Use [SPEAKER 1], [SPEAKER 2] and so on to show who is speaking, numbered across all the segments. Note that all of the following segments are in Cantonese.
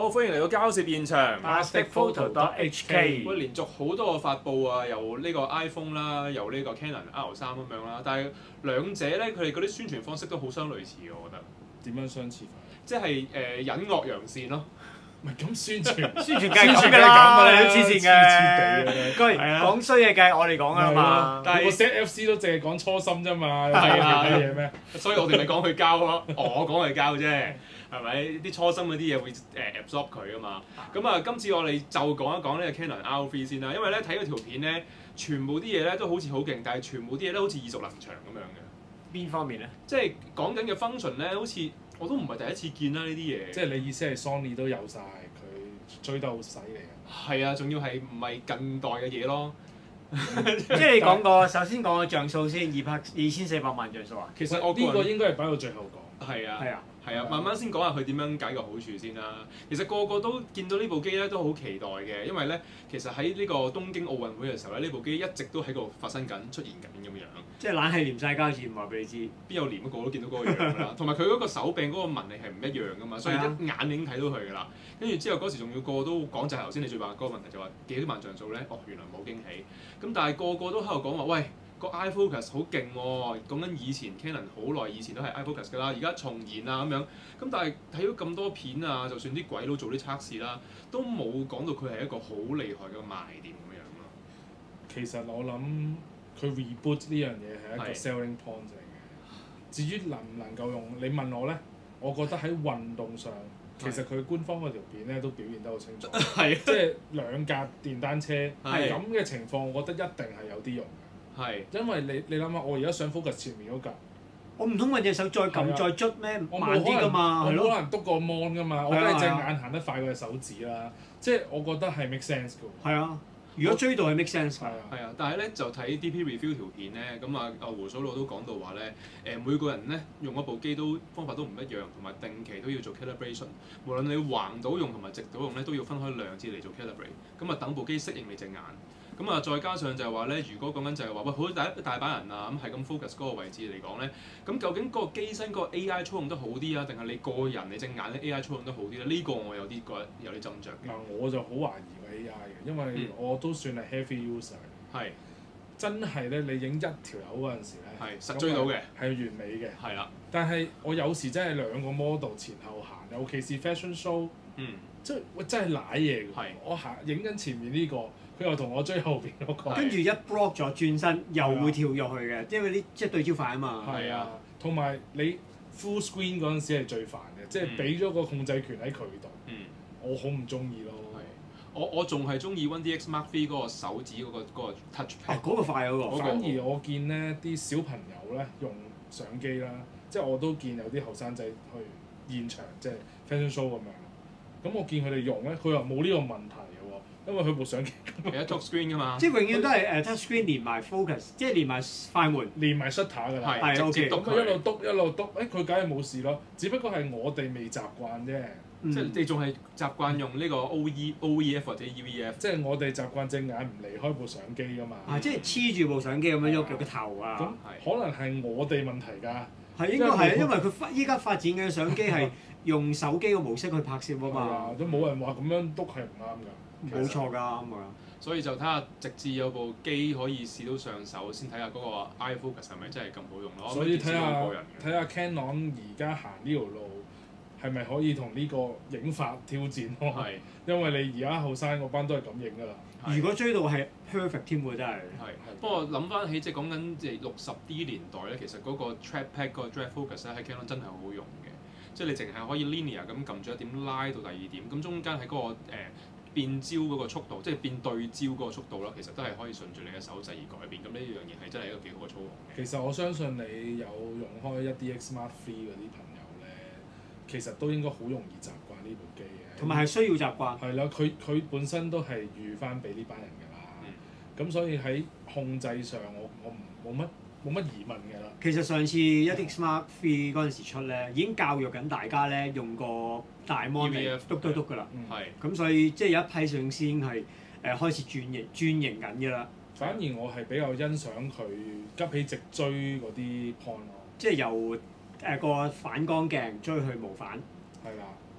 [SPEAKER 1] 好，歡迎嚟到交涉現場。
[SPEAKER 2] plasticphoto.hk
[SPEAKER 1] 喂，連續好多個發布啊，由呢個 iPhone 啦，由呢個 Canon R3咁樣啦，但係兩者咧，佢哋嗰啲宣傳方式都好相類似嘅，我覺得。
[SPEAKER 2] 點樣相似法？
[SPEAKER 1] 即係隱惡揚善咯。
[SPEAKER 2] 唔係咁宣傳，
[SPEAKER 3] 宣傳梗係咁㗎啦，你都黐線嘅。
[SPEAKER 2] 黐
[SPEAKER 3] 講衰嘢梗係我哋講㗎嘛。
[SPEAKER 2] 但係個 set FC 都淨係講初心啫嘛，有
[SPEAKER 1] 係啊
[SPEAKER 2] 其他嘢咩？
[SPEAKER 1] 所以我哋咪講佢交咯，我講佢交啫，係咪？啲初心嗰啲嘢會absorb 佢啊嘛。咁啊，今次我哋就講一講呢個 Canon R3先啦，因為咧睇嗰條片咧，全部啲嘢咧都好似好勁，但係全部啲嘢咧好似耳熟能詳咁樣嘅。
[SPEAKER 3] 邊方面咧？
[SPEAKER 1] 即係講緊嘅 function 咧，好似我都唔係第一次見啦呢啲嘢。
[SPEAKER 2] 即係你意思係 Sony 都有晒，佢追得好犀利啊！
[SPEAKER 1] 係啊，仲要係唔係近代嘅嘢咯？
[SPEAKER 3] 即係你講過，首先講個像素先，2400萬像素啊。
[SPEAKER 1] 其實我
[SPEAKER 2] 呢個應該係擺到最後講。
[SPEAKER 1] 係啊。
[SPEAKER 3] 係啊。
[SPEAKER 1] 係啊，慢慢先講下佢點樣解個好處先啦。其實個個都見到呢部機咧，都好期待嘅，因為咧，其實喺呢個東京奧運會嘅時候咧，呢部機一直都喺度發生緊、出現緊咁樣。
[SPEAKER 3] 即係懶係黏晒膠紙，唔話俾你知。
[SPEAKER 1] 邊有黏，個個都見到嗰個樣啦。同埋佢嗰個手柄嗰個紋理係唔一樣噶嘛，所以一眼已經睇到佢噶啦。跟住之後嗰時仲要個個都講就係頭先你最話嗰個問題，就話幾多萬像素咧？哦，原來冇驚喜。咁但係個個都喺度講話，喂，個 iFocus 好勁喎！講緊以前 Canon 好耐以前都係 iFocus 㗎啦，而家重現啊咁樣。咁但係睇咗咁多片啊，就算啲鬼佬做啲測試啦，都冇講到佢係一個好厲害嘅賣點咁樣咯。
[SPEAKER 2] 其實我諗佢 reboot 呢樣嘢係一個 selling point 嚟嘅。至於能唔能夠用，你問我咧，我覺得喺運動上，其實佢官方嗰條片咧都表現得好清楚。
[SPEAKER 1] 係
[SPEAKER 2] 即係兩架電單車咁嘅情況，我覺得一定係有啲用嘅。
[SPEAKER 1] 係。
[SPEAKER 2] 因為你諗下，我而家想 focus 前面嗰架。
[SPEAKER 3] 我唔通揾隻手再撳再捽咩？
[SPEAKER 2] 我
[SPEAKER 3] 慢啲㗎嘛，係咯。
[SPEAKER 2] 我冇可能篤個 mon 㗎嘛，我梗係隻眼行得快過隻手指啦。即係我覺得係 make sense 㗎。
[SPEAKER 3] 係啊，如果追到係 make sense 㗎。
[SPEAKER 1] 係啊，但係咧就睇 DP review 條片咧，咁啊胡鬚佬都講到話咧，每個人咧用嗰部機都方法都唔一樣，同埋定期都要做 calibration。無論你橫到用同埋直到用咧，都要分開兩次嚟做 calibrate。咁啊等部機適應你隻眼。咁啊，再加上就係話咧，如果講緊就係話，喂，好大把人啊，咁係咁 focus 嗰個位置嚟講咧，咁究竟嗰個機身嗰個 AI 操控得好啲啊，定係你個人你隻眼咧 AI 操控得好啲咧？呢個我有啲覺得有啲斟酌嘅。
[SPEAKER 2] 嗱，我就好懷疑個 AI 嘅，因為我都算係 heavy user。係。真係咧，你影一條友嗰陣時咧，
[SPEAKER 1] 係實追到嘅，
[SPEAKER 2] 係完美嘅。
[SPEAKER 1] 係啦。
[SPEAKER 2] 但係我有時真係兩個 model 前後行，尤其是 fashion show，即係我真係賴嘢㗎。我行影緊前面呢個。佢又同我追後邊嗰個，
[SPEAKER 3] 跟住一 block 咗轉身，又會跳入去嘅，因為啲即係對焦快啊嘛。
[SPEAKER 2] 係啊，同埋你 full screen 嗰陣時係最煩嘅，即係俾咗個控制權喺佢度。我好唔中意咯。
[SPEAKER 1] 我仲係中意 1DX Mark III 嗰個手指嗰個 touch pad。
[SPEAKER 3] 嗰個快嗰個。
[SPEAKER 2] 反而我見咧啲小朋友咧用相機啦，即係我都見有啲後生仔去現場即係 fashion show 咁樣。咁我見佢哋用咧，佢又冇呢個問題。因為佢部相機
[SPEAKER 1] 係一 touch screen 㗎嘛，
[SPEAKER 3] 即係永遠都係touch screen 連埋 focus，即係連埋快門，
[SPEAKER 2] 連埋 shutter 㗎啦。
[SPEAKER 1] 係直接篤佢
[SPEAKER 2] 一路篤一路篤，佢梗係冇事咯。只不過係我哋未習慣啫。
[SPEAKER 1] 即係你仲係習慣用呢個 OEF 或者 EVF，
[SPEAKER 2] 即係我哋習慣隻眼唔離開部相機㗎嘛。
[SPEAKER 3] 即係黐住部相機咁樣喐個頭啊。
[SPEAKER 2] 咁可能係我哋問題㗎。
[SPEAKER 3] 係應該係，因為佢依家發展嘅相機係用手機個模式去拍攝啊嘛。
[SPEAKER 2] 都冇人話咁樣篤係唔啱㗎。
[SPEAKER 3] 冇錯㗎，啱㗎。
[SPEAKER 1] 所以就睇下直至有部機可以試到上手，先睇下嗰個 iFocus 係咪真係咁好用咯。
[SPEAKER 2] 所以睇下 Canon 而家行呢條路係咪可以同呢個影法挑戰咯？係，因為你而家後生嗰班都係咁影㗎啦。
[SPEAKER 3] 如果追到係 perfect 添喎，真係。
[SPEAKER 1] 不過諗翻起即係講緊即係60D 年代咧，其實嗰個 trackpad 嗰個 drive focus 咧喺 Canon 真係好好用嘅，即係你淨係可以 linear 咁撳住一點拉到第二點，咁中間喺嗰個變焦嗰個速度，即係變對焦嗰個速度啦，其實都係可以順住你嘅手掣而改變。咁呢樣嘢係真係一個幾好嘅操控嘅。
[SPEAKER 2] 其實我相信你有用開 1DX Mark III 嗰啲朋友咧，其實都應該好容易習慣呢部機嘅。
[SPEAKER 3] 同埋係需要習慣。
[SPEAKER 2] 係啦，佢本身都係預翻俾呢班人㗎啦。咁所以喺控制上，我冇乜疑問㗎啦。
[SPEAKER 3] 其實上次 1DX Mark III嗰陣時出咧，已經教育緊大家咧用個大 mon 嚟篤㗎啦。咁所以即係有一批攝影師已經係開始轉型緊㗎啦。
[SPEAKER 2] 反而我係比較欣賞佢急起直追嗰啲 point 咯。
[SPEAKER 3] 即係由個反光鏡追去無反。
[SPEAKER 2] 係啦。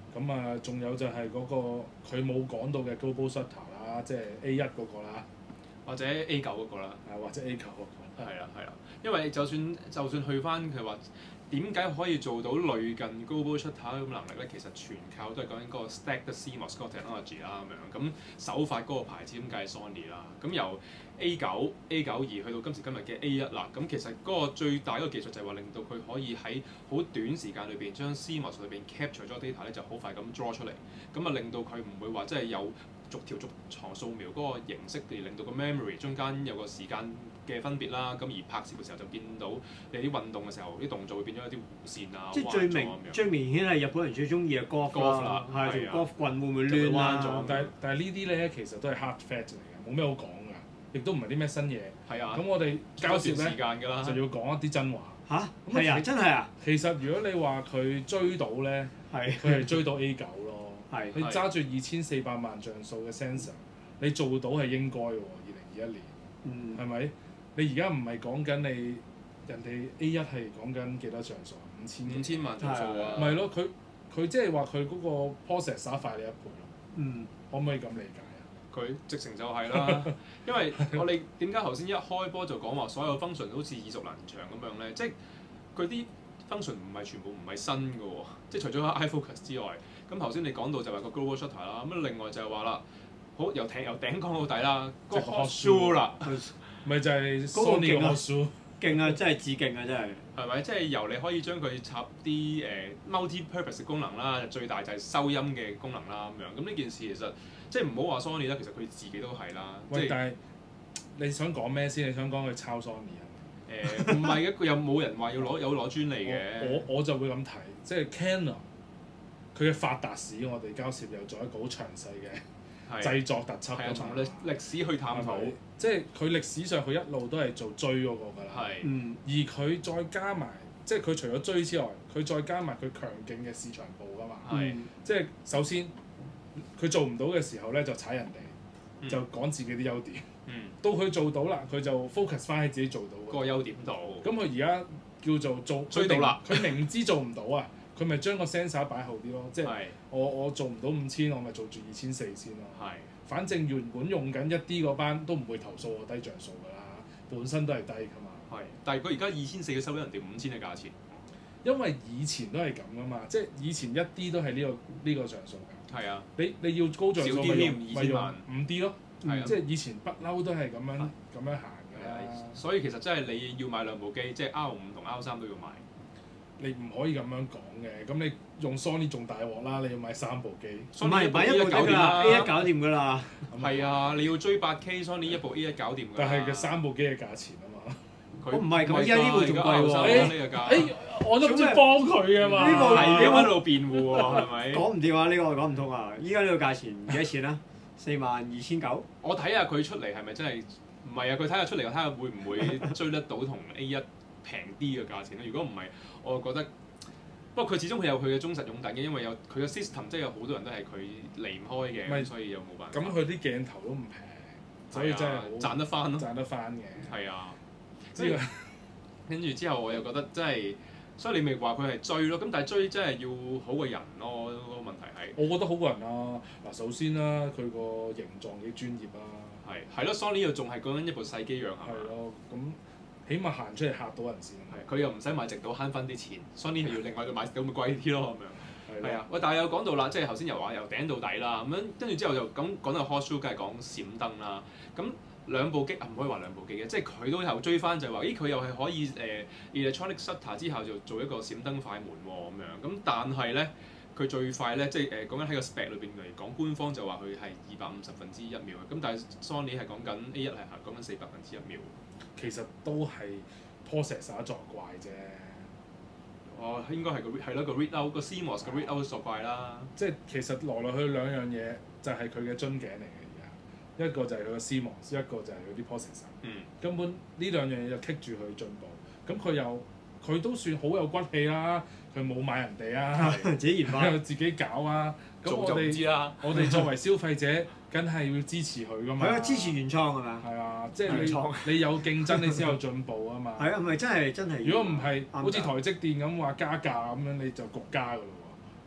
[SPEAKER 2] 咁啊，仲有就係嗰個佢冇講到嘅 Global Shutter 啦，即係 A1嗰個啦，
[SPEAKER 1] 或者 A9嗰個啦。
[SPEAKER 2] 或者 A9嗰個。
[SPEAKER 1] 係啦，因為就算去翻佢話點解可以做到類近 Global Shutter 咁能力咧？其實全靠都係講緊嗰個 Stacked CMOS 嗰個 technology 啦咁樣。咁首發嗰個牌子咁梗係 Sony 啦。咁由 A9、A92去到今時今日嘅 A1啦。咁其實嗰個最大嗰個技術就係話令到佢可以喺好短時間裏邊將 CMOS 裏邊 capture 咗 data 咧，就好快咁 draw 出嚟。咁啊令到佢唔會話真係有逐條床掃描嗰個形式，而令到個 memory 中間有個時間嘅分別啦。咁而拍攝嘅時候就見到你啲運動嘅時候啲動作會變咗一啲弧線啊，
[SPEAKER 3] 即係最明顯係日本人最中意嘅 golf 啦，係條 golf 棍會唔會攣啦？
[SPEAKER 2] 但係呢啲咧其實都係 hard fact 嚟嘅，冇咩好講㗎，亦都唔係啲咩新嘢。
[SPEAKER 1] 係啊。
[SPEAKER 2] 咁我哋交涉咧就要講一啲真話。
[SPEAKER 3] 嚇？係啊，真係啊！
[SPEAKER 2] 其實如果你話佢追到咧，佢係追到 A9 咯。係。你揸住2400萬像素嘅 sensor，你做到係應該喎。2021年，係咪？你而家唔係講緊你人哋 A1係講緊幾多像素啊？5000
[SPEAKER 1] 萬像素啊！
[SPEAKER 2] 咪咯，佢即係話佢嗰個 processor 快你1倍咯。可唔可以咁理解啊？
[SPEAKER 1] 佢直情就係啦，因為我哋點解頭先一開波就講話所有 function 好似耳熟能詳咁樣咧？即係佢啲 function 全部唔係新嘅喎，即係除咗 eye focus 之外，咁頭先你講到就係個 global shutter 啦，咁另外就係話啦，好由頂講到底啦，個 hot shoe 啦，
[SPEAKER 2] 咪就係 Sony 個 hot shoe，
[SPEAKER 3] 勁啊！真係致敬啊！真係。
[SPEAKER 1] 係咪？即係由你可以將佢插啲multi-purpose 嘅功能啦，最大就係收音嘅功能啦咁樣。咁呢件事其實即係唔好話 Sony 啦，其實佢自己都係啦。
[SPEAKER 2] 喂，但係你想講咩先？你想講佢抄 Sony 啊？
[SPEAKER 1] 唔係嘅，佢又冇人話有攞專利嘅。
[SPEAKER 2] 我就會咁睇，即係 Canon 佢嘅發達史，我哋交涉又做一個好詳細嘅製作特輯㗎嘛。
[SPEAKER 1] 從歷史去探討。
[SPEAKER 2] 即係佢歷史上佢一路都係做追嗰個㗎啦。而佢再加埋，即係佢除咗追之外，佢再加埋佢強勁嘅市場部㗎嘛。即係首先佢做唔到嘅時候咧，就踩人哋，就講自己啲優點。到佢做到啦，佢就 focus 翻喺自己做到
[SPEAKER 1] 嗰個優點度。
[SPEAKER 2] 咁佢而家叫做追到啦，佢明知做唔到啊，佢咪將個 sensor 擺後啲咯。即係我做唔到5000，我咪做住2400先咯。反正原本用緊1D 嗰班都唔會投訴我低像素㗎啦，本身都係低㗎嘛。
[SPEAKER 1] 但係佢而家2400嘅收咗人哋5000嘅價錢。
[SPEAKER 2] 因為以前都係咁㗎嘛，即係以前1D都係呢個像素㗎。你要高像素咪用5D 咯。即係以前不嬲都係咁樣行㗎。
[SPEAKER 1] 所以其實真係你要買兩部機，即係 R5同 R3都要買。
[SPEAKER 2] 你唔可以咁樣講嘅，咁你用 Sony 仲大鑊啦！你要買3部機。
[SPEAKER 3] 唔係買一部搞掂啦，A1搞掂㗎啦。
[SPEAKER 1] 係啊，你要追8K Sony 一部 A1搞掂㗎。
[SPEAKER 2] 但係佢3部機嘅價錢啊嘛。
[SPEAKER 3] 我唔係咁，而家呢部仲貴喎。
[SPEAKER 2] 我都唔知幫佢㗎嘛。
[SPEAKER 3] 呢部
[SPEAKER 1] 係要喺度辯護喎，係咪？
[SPEAKER 3] 講唔掂啊！呢個講唔通啊！依家呢個價錢幾多錢啊？42,900。
[SPEAKER 1] 我睇下佢出嚟係咪真係唔係啊？佢睇下出嚟，我睇下會唔會追得到同 A1平啲嘅價錢咧？如果唔係，我覺得不過佢始終佢有佢嘅忠實擁躉嘅，因為有佢嘅 system，即係有好多人都係佢離唔開嘅，所以又冇辦法。
[SPEAKER 2] 咁佢啲鏡頭都唔平，所以真係
[SPEAKER 1] 賺得翻咯。
[SPEAKER 2] 賺得翻嘅。
[SPEAKER 1] 係啊，跟住之後我又覺得真係，所以你咪話佢係追咯。咁但係追真係要好過人咯。嗰個問題係。
[SPEAKER 2] 我覺得好過人啊！嗱，首先啦，佢個形狀幾專業啊。
[SPEAKER 1] 係咯 ，Sony 又仲係講緊一部細機樣係嘛？
[SPEAKER 2] 係咯，咁起碼行出嚟嚇到人先。
[SPEAKER 1] 佢又唔使買直島慳翻啲錢，Sony 係要另外買直島咪貴啲咯咁樣。係啊，喂，但係有講到啦，即係頭先又話由頂到底啦，咁樣跟住之後就咁講到 hot shoe，梗係講閃燈啦。咁兩部機唔可以話兩部機嘅，即係佢都有追翻就係話，咦佢又係可以electronic shutter 之後就做一個閃燈快門喎咁樣。咁但係咧，佢最快咧，即係講緊喺個 spec 裏邊嚟講，官方就話佢係250分之1秒嘅。咁但係 Sony 係講緊 A1 係講緊400分之1秒。
[SPEAKER 2] 其實都係 processor 作怪啫。
[SPEAKER 1] 哦，應該係個 read out 個 CMOS 嘅 read out 作怪啦。
[SPEAKER 2] 即係其實來來去兩樣嘢就係佢嘅樽頸嚟嘅而家，一個就係佢個 CMOS，一個就係佢啲 processor。根本呢兩樣嘢就棘住佢進步。咁佢都算好有骨氣啦，佢冇買人哋啊，
[SPEAKER 3] 自己研發，
[SPEAKER 2] 自己搞啊。咁我哋作為消費者，梗係要支持佢噶嘛。
[SPEAKER 3] 係啊，支持原創係嘛？
[SPEAKER 2] 係啊，即係你有競爭，你先有進步啊嘛。
[SPEAKER 3] 係啊，唔係真係。
[SPEAKER 2] 如果唔係，好似台積電咁話加價咁樣，你就焗加噶咯喎。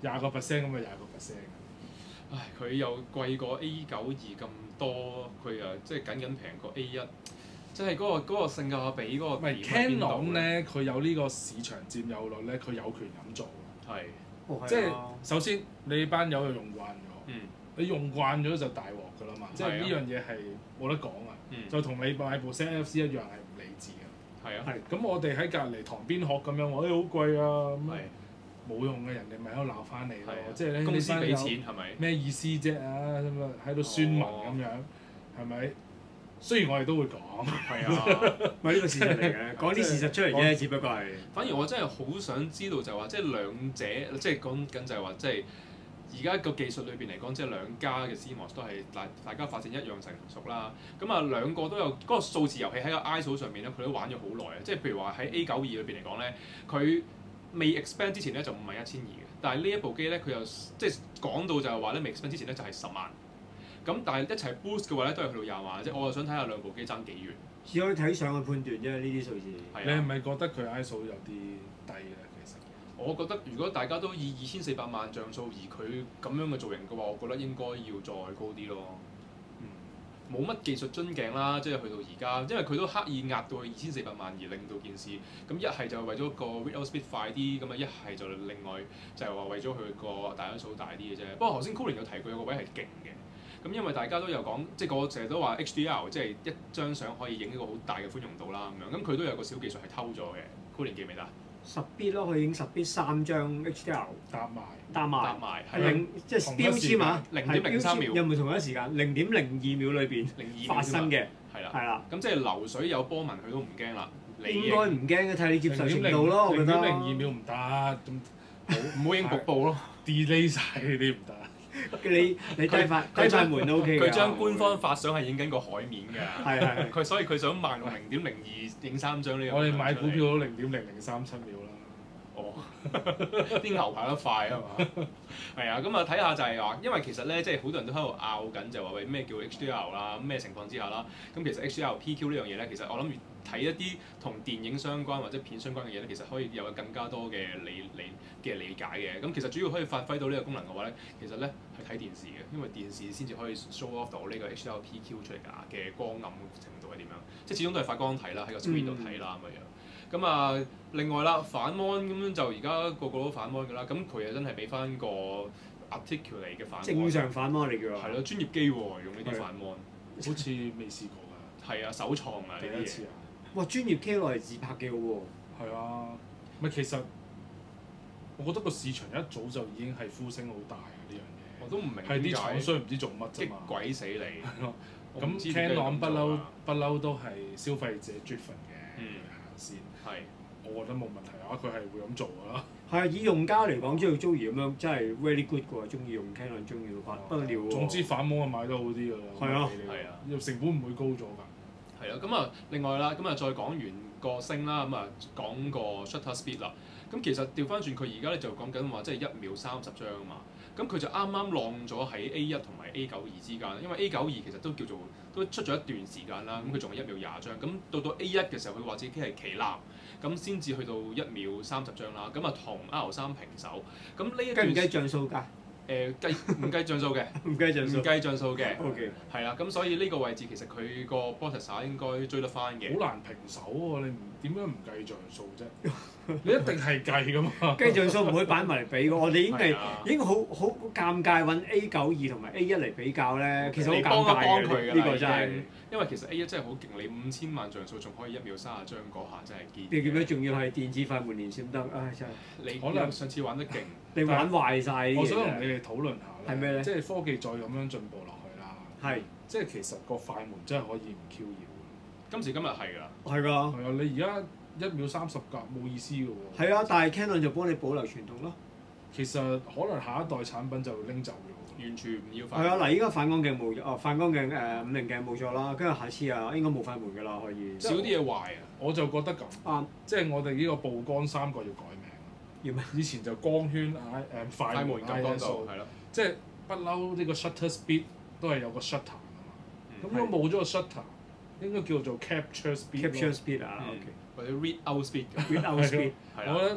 [SPEAKER 2] 20%咁咪20%。
[SPEAKER 1] 唉，佢又貴過 A92咁多，佢又即係僅平過 A1，即係嗰個性價比嗰個
[SPEAKER 2] 唔係 Canon 咧，佢有呢個市場佔有率咧，佢有權咁做。
[SPEAKER 1] 係，
[SPEAKER 2] 即係首先你班友又用慣咗，
[SPEAKER 1] 嗯，
[SPEAKER 2] 你用慣咗就大鑊㗎啦嘛，即係呢樣嘢係冇得講啊，就同你買部 ZFC 一樣係唔理智嘅。
[SPEAKER 1] 係啊，
[SPEAKER 2] 係咁我哋喺隔離旁邊學咁樣話，好貴啊咁。冇用嘅，人哋咪喺度鬧翻你咯，即係咧
[SPEAKER 1] 公司俾錢係咪？
[SPEAKER 2] 咩意思啫啊？咁啊喺度宣文咁樣，係咪？雖然我哋都會講，
[SPEAKER 1] 係啊，
[SPEAKER 3] 唔係呢個事實嚟嘅，講啲事實出嚟啫，只不過係。
[SPEAKER 1] 反而我真係好想知道就係話，即係兩者，即係講緊就係話，即係而家個技術裏邊嚟講，即係兩家嘅 CMOS 都係大家發展一樣成熟啦。咁啊兩個都有嗰個數字遊戲喺個 ISO 上面咧，佢都玩咗好耐啊。即係譬如話喺 A92裏邊嚟講咧，佢未 expand 之前咧就51200嘅，但係呢一部機咧佢又即係講到就係話咧未 expand 之前咧就係10萬，咁但係一齊 boost 嘅話咧都係去到20萬，即係我又想睇下兩部機爭幾遠。
[SPEAKER 3] 只可以睇上去判斷啫，呢啲數字。
[SPEAKER 2] 你係咪覺得佢 ISO 有啲低咧？其實
[SPEAKER 1] 我覺得如果大家都以2400萬像素，而佢咁樣嘅造型嘅話，我覺得應該要再高啲咯。冇乜技術樽頸啦，即係去到而家，因為佢都刻意壓到去2400萬而令到件事，咁一係就為咗個 read-out speed 快啲，咁啊一係就另外就係話為咗佢個大像素大啲嘅啫。不過頭先 Colin 有提過有個位係勁嘅，咁因為大家都有講，即係個成日都話 HDR 即係一張相可以影一個好大嘅寬容度啦咁樣，咁佢都有個小技術係偷咗嘅。Colin 記唔記得
[SPEAKER 3] 10bit 咯，佢影10bit 3張 HDR 搭埋，係即係標籤嘛
[SPEAKER 1] ，0.03秒，
[SPEAKER 3] 有冇同一時間0.02秒裏邊發生嘅？係啦，
[SPEAKER 1] 咁即係流水有波紋佢都唔驚啦。
[SPEAKER 3] 應該唔驚嘅，睇你接受程度咯，我覺得。
[SPEAKER 2] 0.02秒唔得，咁
[SPEAKER 1] 唔好影瀑布咯
[SPEAKER 2] ，delay 晒呢啲唔得。
[SPEAKER 3] 你低快門都 OK 㗎。
[SPEAKER 1] 佢將官方發相係影緊個海面㗎。
[SPEAKER 3] 係。
[SPEAKER 1] 佢所以佢想慢用0.02影3張呢個。
[SPEAKER 2] 我哋買股票都0.0037秒啦。
[SPEAKER 1] 哦，啲牛跑得快啊嘛。係啊，咁啊睇下就係話，因為其實咧，即係好多人都喺度拗緊，就話喂咩叫 HDR 啦，咩情況之下啦。咁其實 HDR PQ 呢樣嘢咧，其實我諗睇一啲同電影相關或者片相關嘅嘢咧，其實可以有更加多嘅理解嘅。咁其實主要可以發揮到呢個功能嘅話咧，其實咧係睇電視嘅，因為電視先至可以 show off 到呢個 HDR PQ 出嚟嘅光暗程度係點樣。即係始終都係發光體啦，喺個 screen 度睇啦咁樣。咁啊，另外啦，反 mon 咁就而家個個都反 mon 㗎啦。咁佢又真係俾翻個 articulate 嘅反 mon。
[SPEAKER 3] 正常反 mon 嚟㗎。
[SPEAKER 1] 係咯，專業機喎，用呢啲反 mon。
[SPEAKER 2] 好似未試過㗎。
[SPEAKER 1] 係啊，首創啊呢啲嘢。
[SPEAKER 3] 哇！專業機落嚟自拍嘅喎。
[SPEAKER 2] 係啊，咪其實我覺得個市場一早就已經係呼聲好大啊！呢樣嘢。
[SPEAKER 1] 我都唔明。
[SPEAKER 2] 係啲廠商唔知做乜啫嘛。
[SPEAKER 1] 激鬼死你。
[SPEAKER 2] 係咯。咁 Canon 不嬲都係消費者 driven嘅。先
[SPEAKER 1] 係，
[SPEAKER 2] 我覺得冇問題啊！佢係會咁做㗎啦。
[SPEAKER 3] 係啊，以用家嚟講，即係 Joey 咁樣，真係 very good 嘅喎，中意用 Canon，中意到不得了喎。
[SPEAKER 2] 總之反芒買得好啲㗎啦。
[SPEAKER 3] 係啊，
[SPEAKER 2] 又成本唔會高咗㗎。
[SPEAKER 1] 係啊，咁啊，另外啦，咁啊再講完個聲啦，咁啊講個 shutter speed 啦。咁其實調翻轉佢而家咧就講緊話，即係1秒30張啊嘛。咁佢就啱啱浪咗喺 A1 同埋 A92之間，因為 A92其實都叫做都出咗一段時間啦，咁佢仲係1秒20張，咁到 A1 嘅時候佢話自己係旗艦，咁先至去到1秒30張啦，咁啊同 R3平手，咁呢一段
[SPEAKER 3] 計唔計像素㗎？
[SPEAKER 1] 唔計像素嘅，
[SPEAKER 3] 唔計像素
[SPEAKER 1] 嘅
[SPEAKER 3] ，OK，
[SPEAKER 1] 係啦，咁所以呢個位置其實佢個 processor 應該追得翻嘅。
[SPEAKER 2] 好難平手喎！你點樣唔計像素啫？你一定係計㗎嘛？
[SPEAKER 3] 計像素唔會擺埋嚟比㗎，我哋已經好尷尬揾 A92同埋 A1 嚟比較咧，其實好尷尬嘅呢個真係。
[SPEAKER 1] 因為其實 A1 真係好勁，你5000萬像素仲可以1秒30張嗰下真係堅。
[SPEAKER 3] 你點解仲要係電子快門連線得？唉真係。
[SPEAKER 1] 你可能上次玩得勁，
[SPEAKER 3] 你玩壞晒。
[SPEAKER 2] 我想同你哋討論下
[SPEAKER 3] 係咩咧？
[SPEAKER 2] 即係科技再咁樣進步落去啦。
[SPEAKER 3] 係。
[SPEAKER 2] 即係其實個快門真係可以唔 Q 要。
[SPEAKER 1] 今時今日係㗎。
[SPEAKER 3] 係㗎。
[SPEAKER 2] 係啊！你而家1秒30格冇意思㗎喎。
[SPEAKER 3] 係啊，但係 Canon 就幫你保留傳統咯。
[SPEAKER 2] 其實可能下一代產品就拎走咗。
[SPEAKER 1] 完全唔要快門。
[SPEAKER 3] 係啊，嗱，依家反光鏡冇咗，反光鏡50鏡冇咗啦，跟住下次啊應該冇快門㗎啦，可以。
[SPEAKER 1] 少啲嘢壞啊！
[SPEAKER 2] 我就覺得咁。即係我哋呢個曝光3個要改名。
[SPEAKER 3] 要咩？
[SPEAKER 2] 以前就光圈快門
[SPEAKER 1] 感光度係咯。
[SPEAKER 2] 即係不嬲呢個 shutter speed 都係有個 shutter 㗎嘛。咁如果冇咗個 shutter，應該叫做 capture speed。
[SPEAKER 3] capture speed 啊，OK。
[SPEAKER 1] 或者 read out speed。
[SPEAKER 3] read out speed。
[SPEAKER 2] 我覺得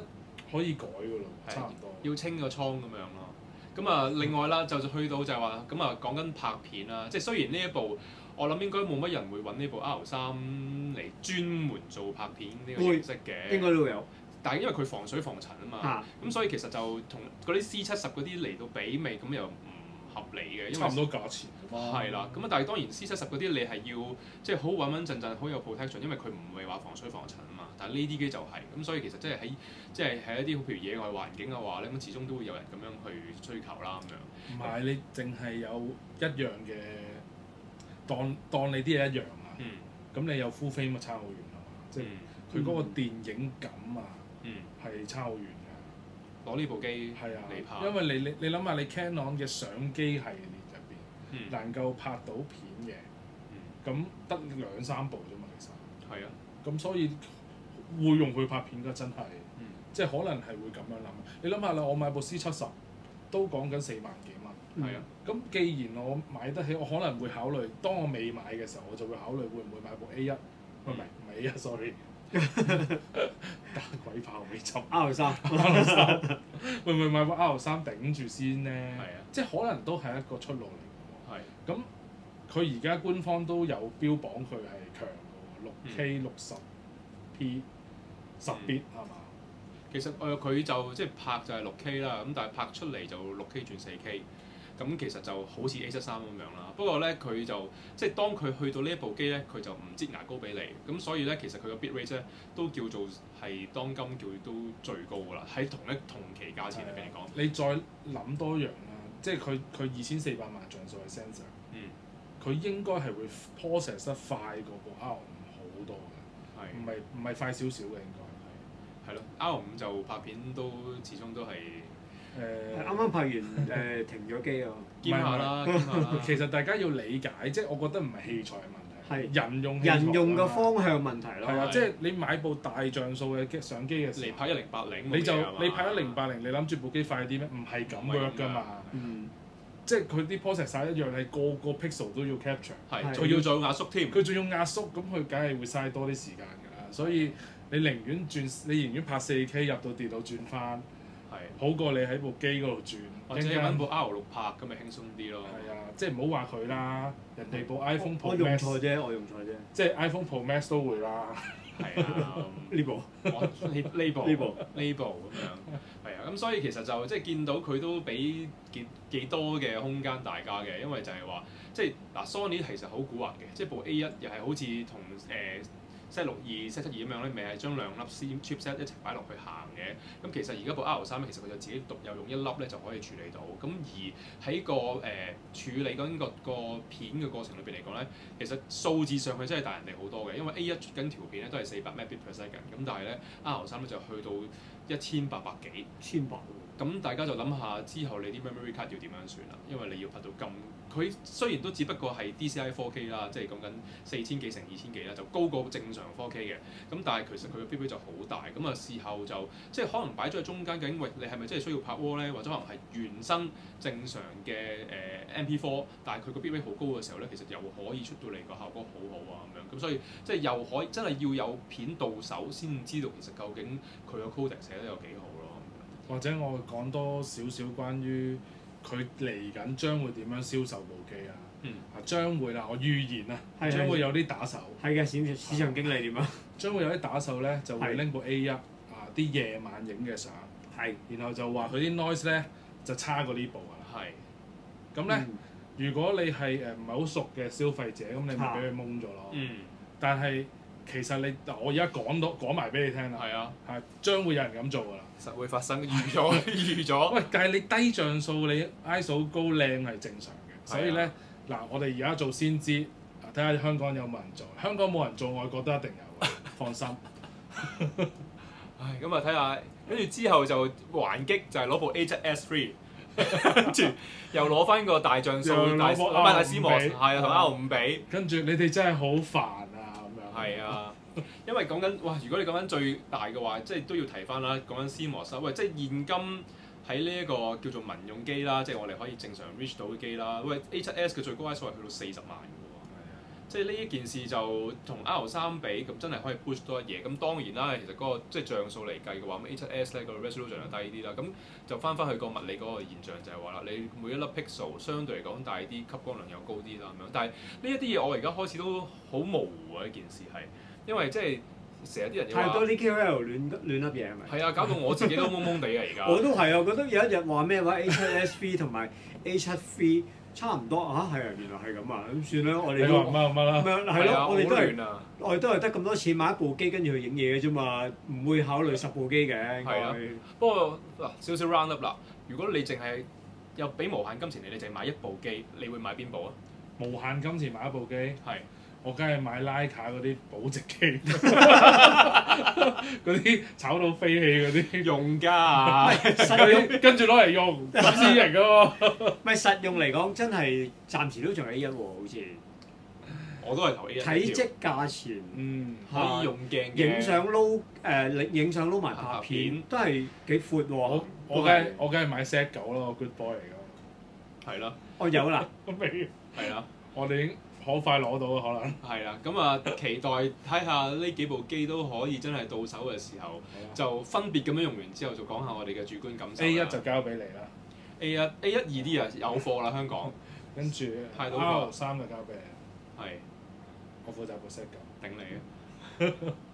[SPEAKER 2] 可以改㗎咯，差唔多。
[SPEAKER 1] 要清個倉咁樣咯。咁啊，另外啦，就去到就係話，咁啊講緊拍片啦，即係雖然呢一部我諗應該冇乜人會揾呢部 R3嚟專門做拍片呢個形式嘅，
[SPEAKER 3] 應該都會有。
[SPEAKER 1] 但係因為佢防水防塵啊嘛，咁所以其實就同嗰啲 C70嗰啲嚟到比味，咁又唔合理嘅，因為
[SPEAKER 2] 差唔多價錢㗎嘛。
[SPEAKER 1] 係啦，咁啊但係當然 C70嗰啲你係要即係好穩穩陣陣，好有 protection，因為佢唔係話防水防塵啊嘛。但係呢啲機就係，咁所以其實即係喺一啲譬如野外環境嘅話咧，咁始終都會有人咁樣去追求啦咁樣。
[SPEAKER 2] 唔係你淨係有一樣嘅，當你啲嘢一樣啊，咁你有 full frame 咪差好遠啊嘛，即係佢嗰個電影感啊，係差好遠㗎。
[SPEAKER 1] 攞呢部機
[SPEAKER 2] 係啊
[SPEAKER 1] 嚟拍，
[SPEAKER 2] 因為你諗下你 Canon 嘅相機系列入邊，能夠拍到片嘅，咁得2-3部啫嘛，其實。係啊。咁所以會用佢拍片㗎，真係，即係可能係會咁樣諗。你諗下啦，我買部 C70 都講緊4萬幾蚊。係啊。咁既然我買得起，我可能會考慮，當我未買嘅時候，我就會考慮會唔會買部 A1，唔係 A1，sorry。打鬼炮尾針 R3 會唔會買部 R3 頂住先咧？係啊，即係可能都係一個出路嚟嘅喎。係。咁佢而家官方都有標榜佢係強嘅喎，6K 60P 10bit 係嘛？
[SPEAKER 1] 其實佢就即係拍就係6K 啦，咁但係拍出嚟就6K 轉4K。咁其實就好似 A73咁樣啦，不過咧佢就即係當佢去到呢一部機咧，佢就唔擠牙膏俾你，咁所以咧其實佢個 bit rate 咧都叫做係當今叫都最高㗎啦，喺同期價錢嚟講。
[SPEAKER 2] 你再諗多樣啦，即係佢2400萬像素嘅 sensor，佢應該係會 process 得快過部 R5好多嘅，唔係快少少嘅應該係。係咯
[SPEAKER 1] ，R5就拍片都始終都係。
[SPEAKER 3] 啱啱拍完停咗機啊！
[SPEAKER 1] 兼下啦，
[SPEAKER 2] 其實大家要理解，即係我覺得唔係器材嘅問題，係
[SPEAKER 3] 人用嘅方向問題咯。
[SPEAKER 2] 係啊，即係你買部大像素嘅相機嘅時候，
[SPEAKER 1] 嚟拍1080，
[SPEAKER 2] 你拍1080，你諗住部機快啲咩？唔係咁 work 㗎嘛。即係佢啲 process 一樣，係個 pixel 都要 capture。
[SPEAKER 1] 佢要做壓縮添。
[SPEAKER 2] 佢仲要壓縮，咁佢梗係會嘥多啲時間㗎啦。所以你寧願拍 4K 入到電腦轉翻。好過你喺部機嗰度轉，
[SPEAKER 1] 或者揾部 R6拍咁咪輕鬆啲咯。
[SPEAKER 2] 係啊，即係唔好話佢啦，人哋部 iPhone Pro Max
[SPEAKER 3] 我用錯啫。
[SPEAKER 2] 即係 iPhone Pro Max 都會啦。
[SPEAKER 1] 係啊，呢部咁樣。係啊，咁所以其實就即係見到佢都俾幾多嘅空間大家嘅，因為就係話即係嗱 Sony 其實好蠱惑嘅，即係部 A1 又係好似同Z62、Z72咁樣咧，咪係將2粒 chipset 一齊擺落去行嘅。咁其實而家部 R3咧，其實佢就自己獨有用1粒咧就可以處理到。咁而喺處理緊個片嘅過程裏邊嚟講咧，其實數字上佢真係大人哋好多嘅，因為 A1 出緊條片咧都係400 Mbps 咁，但係咧 R3咧就去到1800幾。1800。咁大家就諗下之後你啲 memory card 要點樣算啦？因為你要拍到咁，佢雖然都只不過係 DCI 4K 啦，即係講緊4000幾乘2000幾啦，就高過正常 4K 嘅。咁但係其實佢嘅 bit rate 就好大，咁啊事後就即係可能擺咗喺中間，究竟喂你係咪真係需要拍 RAW 咧？或者可能係原生正常嘅MP4，但係佢個 bit rate 好高嘅時候咧，其實又可以出到嚟個效果好好啊咁樣。咁所以即係又可以真係要有片到手先知道其實究竟佢個 codec 寫得有幾好咯。
[SPEAKER 2] 或者我講多少少關於佢嚟緊將會點樣銷售部機啊？將會啦，我預言啊，將會有啲打手。
[SPEAKER 3] 係嘅，市場經理點啊？
[SPEAKER 2] 將會有啲打手咧，就會拎部 A1啲夜晚影嘅相，然後就話佢啲 noise 咧就差過呢部㗎啦。咁咧，如果你係唔係好熟嘅消費者，咁你咪俾佢蒙咗咯。但係其實我而家講埋俾你聽啦。係將會有人咁做㗎啦。
[SPEAKER 1] 實會發生，預咗。
[SPEAKER 2] 喂，但係你低像素，你 ISO 高靚係正常嘅，所以咧嗱，我哋而家做先知，睇下香港有冇人做。香港冇人做，外國都一定有，放心。
[SPEAKER 1] 唉，咁啊睇下，跟住之後就還擊，就係攞部 A7S3，跟住又攞翻個大像素大CMOS，係啊，同 R5比。跟住
[SPEAKER 2] 你哋真係好煩啊咁樣。
[SPEAKER 1] 係啊。因為講緊哇，如果你講緊最大嘅話，即係都要提翻啦。講緊 CMOS，喂，即係現今喺呢一個叫做民用機啦，即係我哋可以正常 reach 到嘅機啦。喂，A7S 嘅最高 ISO 係去到40萬嘅喎， 即係呢一件事就同 R3比，咁真係可以 push 多一嘢。咁當然啦，其實嗰個即係像素嚟計嘅話，咁 A7S 咧個 resolution 就低啲啦。咁就翻去個物理嗰個現象就係話啦，你每一粒 pixel 相對嚟講大啲，吸光量又高啲啦咁樣。但係呢一啲嘢我而家開始都好模糊啊！呢件事係因為即係成日啲人
[SPEAKER 3] 太多啲 KOL 亂粒嘢係咪？
[SPEAKER 1] 係啊，搞到我自己都懵懵地啊！而家
[SPEAKER 3] 我都係啊，我覺得有一日話咩話 A7S3 同埋 A7III 差唔多啊，係啊，原來係咁啊，咁算啦，我哋都
[SPEAKER 2] 乜啦？
[SPEAKER 3] 咁樣係咯，我哋都係得咁多錢買一部機跟住去影嘢嘅啫嘛，唔會考慮10部機嘅。
[SPEAKER 1] 係啊，不過嗱少少 round up 啦，如果你淨係有俾無限金錢你淨係買一部機，你會買邊部啊？
[SPEAKER 2] 無限金錢買一部機，
[SPEAKER 1] 係。
[SPEAKER 2] 我梗係買徠卡嗰啲保值機，嗰啲炒到飛起嗰啲
[SPEAKER 1] 用家啊，
[SPEAKER 3] 實用
[SPEAKER 2] 跟住攞嚟用，私人㗎喎。
[SPEAKER 3] 唔係實用嚟講，真係暫時都仲係 A1喎，好似。
[SPEAKER 1] 我都係投 A1。
[SPEAKER 3] 體積價錢，
[SPEAKER 1] 可以用鏡嘅。
[SPEAKER 3] 影相撈埋拍片，都係幾闊喎。
[SPEAKER 2] 我梗係買 Z9咯，good boy 嚟㗎。
[SPEAKER 1] 係啦。
[SPEAKER 3] 我有啦。
[SPEAKER 2] 未。
[SPEAKER 1] 係啦。
[SPEAKER 2] 我哋已經好快攞到啊，可能。
[SPEAKER 1] 係啦，咁啊，期待睇下呢幾部機都可以真係到手嘅時候，就分別咁樣用完之後，就講下我哋嘅主觀感受。
[SPEAKER 2] A1 就交俾你啦。
[SPEAKER 1] A1 易啲啊，有貨啦香港。
[SPEAKER 2] 跟住 R3就交俾你。
[SPEAKER 1] 係。
[SPEAKER 2] 我負責部 Z9。
[SPEAKER 1] 頂你啊！